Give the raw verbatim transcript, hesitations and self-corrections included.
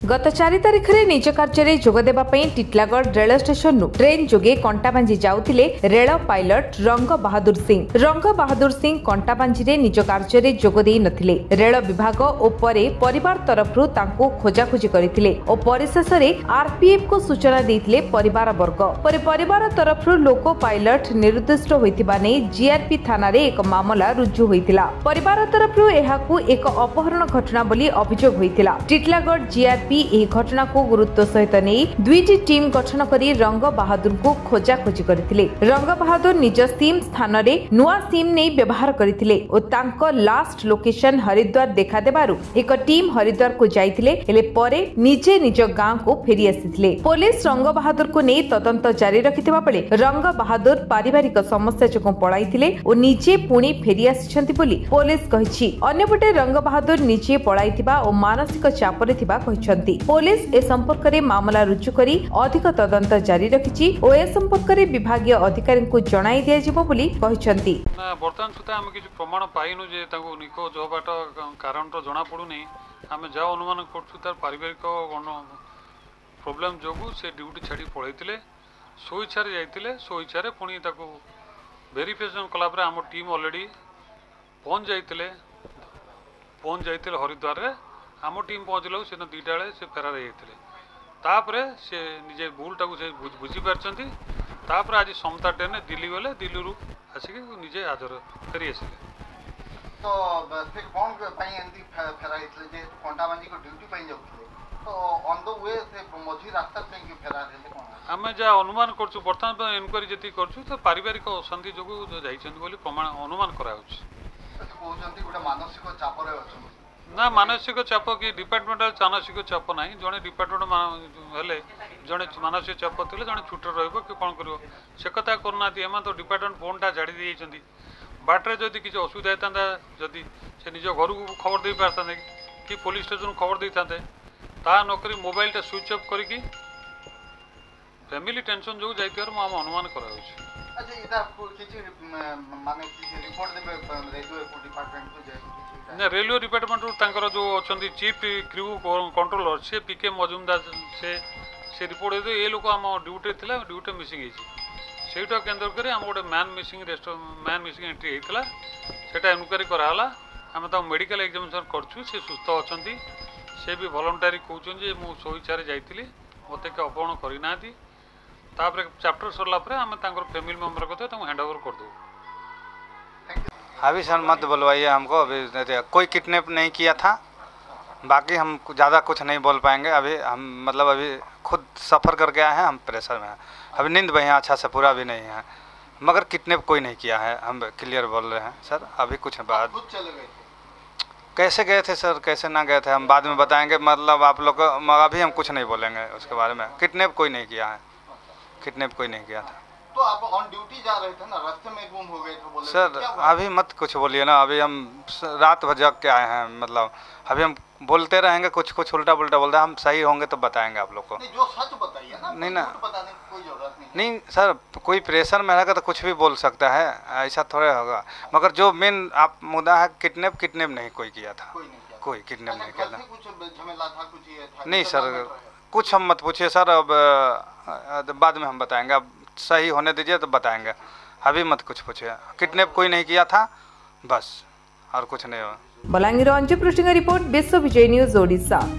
गत चार तारिख में निज कार्य जोगदेवा टिटलागढ़ रेल स्टेशन ट्रेन जोगे कंटाबांजी जाउथिले रेल पायलट रंग बहादुर सिंह रंग बहादुर सिंह कंटाबांजी निज कार्य जोगदे नथिले। रेल विभाग और परे परिवार तरफरु तांको खोजाखोजी करथिले और परिशेष में आरपीएफ को सूचना देथिले परिवार वर्ग। पर परिवार तरफरु लोको पायलट निर्दिष्ट होइतिबा नै जीआरपी थाना रे एक मामला रुजु होइतिला। परिवार तरफरु एहाकू एक अपहरण घटना बोली अभियोग होइतिला। टिटलागढ़ जीआरपी एही घटना को गुरुत्व सहित नहीं दुईटी टीम गठन करी रंग बहादुर को खोजाखोजी करथिले। रंग बहादुर निज सिम स्थान रे नुआ सिम नै व्यवहार करथिले और तांको लास्ट लोकेशन हरिद्वार देखा देबारु एक टीम हरिद्वार को जाइथिले हेले परे निजे निज गांव को फेरी आसिथिले। पुलिस रंग बहादुर को नै तदंत जारी रखिथिबा बेले रंग बहादुर पारिवारिक समस्या जको पळाइथिले और निजे पुणी फेरी आसिछंती बोली पुलिस कहिछि। अन्यपटे रंग बहादुर निजे पळाइथिबा और मानसिक चापरे थिबा कहिछंती। पुलिस ए संपर्क में मामला रुजु करी अधिक तदंत जारी रखिछि और ए संपर्क में विभागीय अधिकारी को जणाई दिया जिवो बोली कहिसंती। ना वर्तमान सुधा हम किछ प्रमाण पाइनु जे ताको निखोज होबाट कारण तो जणा पडुनी। हम जा अनुमान करछु तार पारिवारिक प्रॉब्लम जोगु से ड्यूटी छाड़ी पळैतिले सोइछारे जाइतिले सोइछारे पुणी ताको वेरिफिकेशन कला पर हम टीम ऑलरेडी पहुंच जाइतिले पहुंच जाइतिले हरिद्वार रे आम टीम पहुँचल से दुईटा बेले से फेरार होते से निजे भूलटा को बुझी पार्टी आज समता ट्रेन दिल्ली गले दिल्ली रु आसिक निजे हाजर फेरी आसिले। तो से कौन एमती फेरा जे कंटाबांजी को ड्यूटी पाई जाउथले तो ऑन द वे से मझी रास्ता पे कि फेरार हेले कोन आमे जा अनुमान करछु वर्तमान इनक्वारी जति करछु तो पारिवारिक अशांति जोगु जाइछन बोली प्रमाण अनुमान करा होछि। कहउछंती गोटे मानसिक चाप रे अछि ना मानसिक चाप कि डिपार्टमेंटाल मानसिक चाप ना जड़े डिपार्टमेंट हेले जड़े मानसिक चाप थे जड़े छुट्टी रहा कि कौन कर से कथा करना एम तो डिपार्टमेंट फोनटा झाड़ी देते बाटे जदि किसी असुविधा होता जदि से निज घर को खबर दे पारता कि पुलिस स्टेशन खबर दे था ता नक मोबाइलटा स्विच अफ करके फैमिली टेंशन जो जाइए आम अनुमान कर रेलवे डिपार्टमेंट जो अच्छा चीफ क्रू कंट्रोलर से पीके मजुमदार से से रिपोर्ट दे ये लोग आम ड्यूटी थी ड्यूटी मिसिंग होटा केन्द्र कर आम गोटे man missing rest man missing entry होता से इनक्वारी कराला आम तो मेडिकल एग्जामिनेशन करछु से सुस्थ अच्छा से भी वॉलंटरी कहते मुझे सोइछारे जाइली मत के अपहरण करना चैप्टर सरला आम फैमिली मेम्बर को हैंड ओवर कर दो। अभी सर मत बुलवाइए हमको, अभी कोई किडनैप नहीं किया था। बाकी हम ज़्यादा कुछ नहीं बोल पाएंगे। अभी हम मतलब अभी खुद सफ़र करके आए हैं, हम प्रेशर में हैं। अभी नींद भी यहाँ अच्छा से पूरा भी नहीं है, मगर किडनैप कोई नहीं किया है, हम क्लियर बोल रहे हैं सर। अभी कुछ बात कैसे गए थे सर, कैसे ना गए थे हम बाद में बताएंगे। मतलब आप लोग अभी हम कुछ नहीं बोलेंगे उसके बारे में। किडनैप कोई नहीं किया है, किडनैप कोई नहीं किया था। तो आप ऑन ड्यूटी जा रहे थे ना, रास्ते में गुम हो गए थे बोले सर। अभी मत कुछ बोलिए ना, अभी हम रात भर जग के आए हैं। मतलब अभी हम बोलते रहेंगे, कुछ कुछ उल्टा पुल्टा बोलते हैं। हम सही होंगे तो बताएंगे आप लोग को। नहीं, जो सच बताइए ना। नहीं ना, बताने की कोई जरूरत नहीं। नहीं सर, कोई प्रेशर में रहेगा तो कुछ भी बोल सकता है, ऐसा थोड़ा होगा। मगर जो मेन आप मुद्दा है, किडनैप किडनैप नहीं कोई किया था, कोई किडनैप नहीं किया था। नहीं सर, कुछ हम मत पूछिए सर, अब बाद में हम बताएंगे। अब सही होने दीजिए तो बताएंगे, अभी मत कुछ पूछिए। किडनैप कोई नहीं किया था बस, और कुछ नहीं हुआ। बलांगीर अंजु पृष्ठ रिपोर्ट विश्व विजय न्यूज ओडिशा।